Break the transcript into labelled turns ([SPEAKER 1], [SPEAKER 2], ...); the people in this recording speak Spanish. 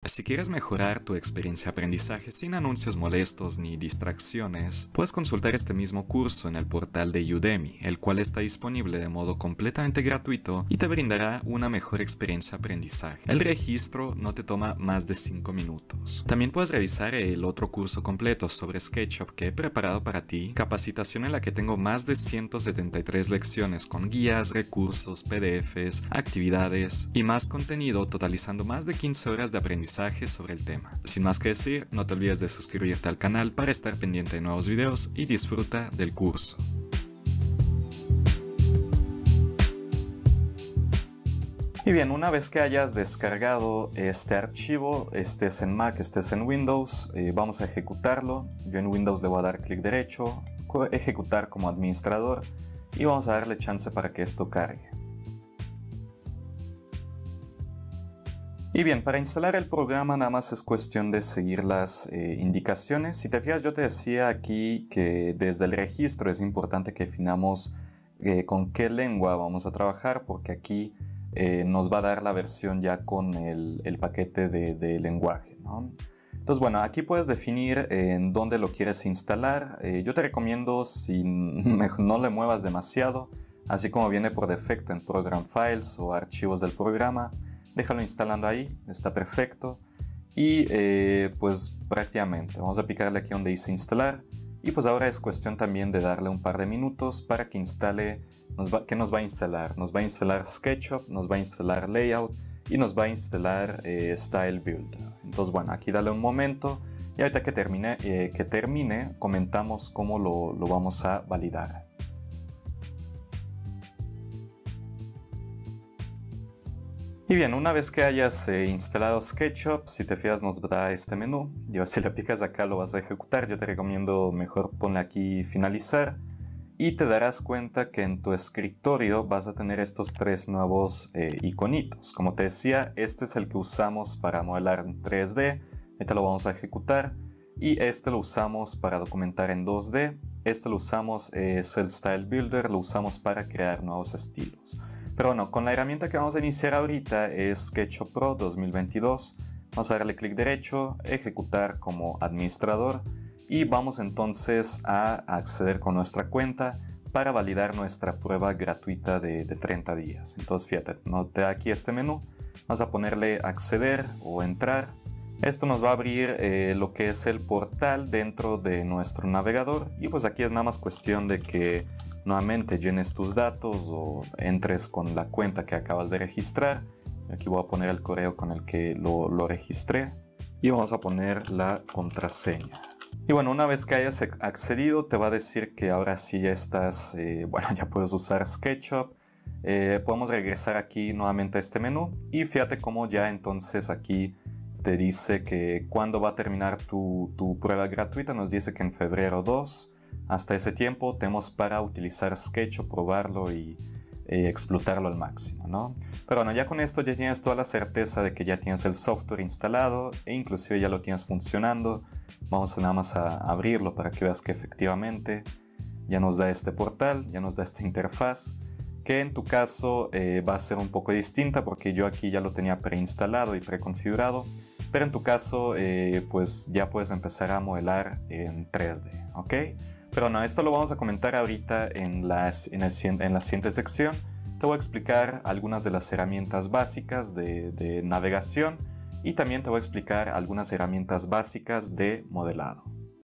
[SPEAKER 1] Si quieres mejorar tu experiencia de aprendizaje sin anuncios molestos ni distracciones, puedes consultar este mismo curso en el portal de Udemy, el cual está disponible de modo completamente gratuito y te brindará una mejor experiencia de aprendizaje. El registro no te toma más de 5 minutos. También puedes revisar el otro curso completo sobre SketchUp que he preparado para ti, capacitación en la que tengo más de 173 lecciones con guías, recursos, PDFs, actividades y más contenido, totalizando más de 15 horas de aprendizaje sobre el tema. Sin más que decir, no te olvides de suscribirte al canal para estar pendiente de nuevos videos y disfruta del curso. Y bien, una vez que hayas descargado este archivo, estés en Mac, estés en Windows, vamos a ejecutarlo. Yo en Windows le voy a dar clic derecho, ejecutar como administrador y vamos a darle chance para que esto cargue. Y bien, para instalar el programa nada más es cuestión de seguir las indicaciones. Si te fijas, yo te decía aquí que desde el registro es importante que definamos con qué lengua vamos a trabajar, porque aquí nos va a dar la versión ya con el paquete de lenguaje, ¿no? Entonces, bueno, aquí puedes definir en dónde lo quieres instalar. Yo te recomiendo si no le muevas demasiado, así como viene por defecto en Program Files o archivos del programa. Déjalo instalando ahí, está perfecto. Y pues prácticamente vamos a picarle aquí donde dice instalar. Y pues ahora es cuestión también de darle un par de minutos para que instale. ¿Qué nos va a instalar? Nos va a instalar SketchUp, nos va a instalar Layout y nos va a instalar Style Builder. Entonces bueno, aquí dale un momento y ahorita que termine comentamos cómo lo vamos a validar. Y bien, una vez que hayas instalado SketchUp, si te fijas nos da este menú. Si le picas acá lo vas a ejecutar. Yo te recomiendo mejor ponle aquí finalizar. Y te darás cuenta que en tu escritorio vas a tener estos tres nuevos iconitos. Como te decía, este es el que usamos para modelar en 3D. Este lo vamos a ejecutar. Y este lo usamos para documentar en 2D. Este lo usamos, es el Style Builder, lo usamos para crear nuevos estilos. Pero bueno, con la herramienta que vamos a iniciar ahorita es SketchUp Pro 2022. Vamos a darle clic derecho, ejecutar como administrador y vamos entonces a acceder con nuestra cuenta para validar nuestra prueba gratuita de 30 días. Entonces fíjate, nos da aquí este menú, vamos a ponerle acceder o entrar. Esto nos va a abrir lo que es el portal dentro de nuestro navegador y pues aquí es nada más cuestión de que nuevamente llenes tus datos o entres con la cuenta que acabas de registrar. Aquí voy a poner el correo con el que lo registré y vamos a poner la contraseña. Y bueno, una vez que hayas accedido te va a decir que ahora sí ya estás, ya puedes usar SketchUp. Podemos regresar aquí nuevamente a este menú y fíjate cómo ya entonces aquí te dice que cuándo va a terminar tu prueba gratuita. Nos dice que en febrero 2. Hasta ese tiempo tenemos para utilizar SketchUp, probarlo y explotarlo al máximo, ¿no? Pero bueno, ya con esto ya tienes toda la certeza de que ya tienes el software instalado e inclusive ya lo tienes funcionando. Vamos nada más a abrirlo para que veas que efectivamente ya nos da este portal, ya nos da esta interfaz, que en tu caso va a ser un poco distinta porque yo aquí ya lo tenía preinstalado y preconfigurado. Pero en tu caso, pues ya puedes empezar a modelar en 3D, ¿ok? Pero no, esto lo vamos a comentar ahorita en la siguiente sección. Te voy a explicar algunas de las herramientas básicas de navegación y también te voy a explicar algunas herramientas básicas de modelado.